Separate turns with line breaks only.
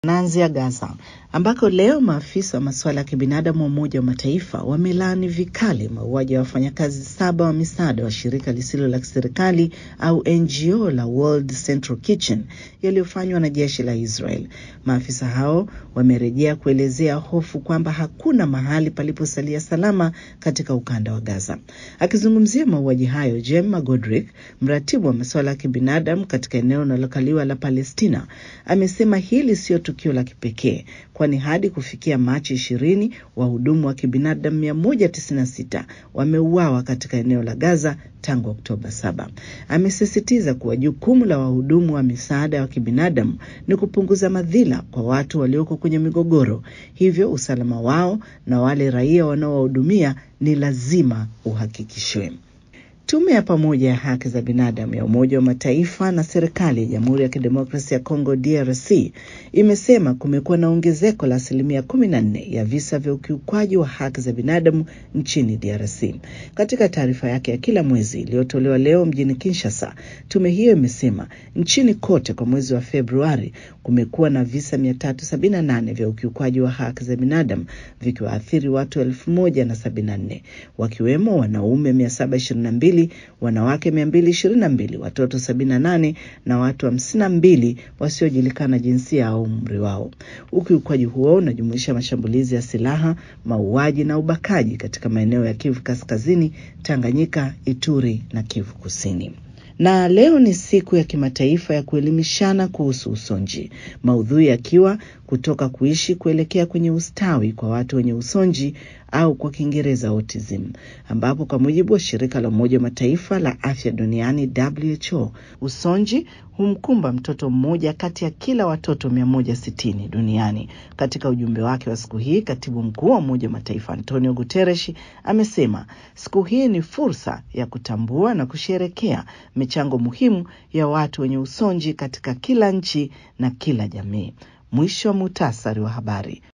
Naanzia Gaza, ambako leo maafisa wa masuala ya kibinadamu wa Umoja wa Mataifa wamelaani vikali mauaji ya wafanyakazi 7 wa misaada wa shirika lisilo la kiserikali au NGO la World Central Kitchen yaliyofanywa na jeshi la Israel. Maafisa hao wamerejea kuelezea hofu kwamba hakuna mahali paliposalia salama katika ukanda wa Gaza. Akizungumzia mauaji hayo, Gemma Godrick, mratibu wa masuala ya kibinadamu katika eneo linalokaliwa la Palestina, amesema hili sio tukio la kipekee, kwani hadi kufikia Machi 20 wahudumu wa kibinadamu 196 wameuawa katika eneo la Gaza tangu Oktoba 7. Amesisitiza kuwa jukumu la wahudumu wa misaada wa kibinadamu ni kupunguza madhila kwa watu walioko kwenye migogoro, hivyo usalama wao na wale raia wanaowahudumia ni lazima uhakikishwe. Tume ya pamoja ya haki za binadamu ya Umoja wa Mataifa na serikali ya Jamhuri ya Kidemokrasia ya Kongo DRC imesema kumekuwa na ongezeko la 14% ya visa vya ukiukwaji wa haki za binadamu nchini DRC. Katika taarifa yake ya kila mwezi iliyotolewa leo mjini Kinshasa, tume hiyo imesema nchini kote kwa mwezi wa Februari kumekuwa na visa 378 vya ukiukwaji wa haki za binadamu vikiwaathiri watu 1074, wakiwemo wanaume 722, wanawake 222, watoto 78 na watu 52 wasiojulikana jinsia au umri wao. Ukiukwaji huo unajumuisha mashambulizi ya silaha, mauaji na ubakaji katika maeneo ya Kivu Kaskazini, Tanganyika, Ituri na Kivu Kusini. Na leo ni siku ya kimataifa ya kuelimishana kuhusu usonji, maudhui yakiwa kutoka kuishi kuelekea kwenye ustawi kwa watu wenye usonji au kwa Kiingereza autism, ambapo kwa mujibu wa shirika la Umoja wa Mataifa la afya duniani WHO, usonji humkumba mtoto mmoja kati ya kila watoto 160 duniani. Katika ujumbe wake wa siku hii, katibu mkuu wa Umoja wa Mataifa Antonio Guterres amesema siku hii ni fursa ya kutambua na kusherehekea michango muhimu ya watu wenye usonji katika kila nchi na kila jamii. Mwisho wa muhtasari wa habari.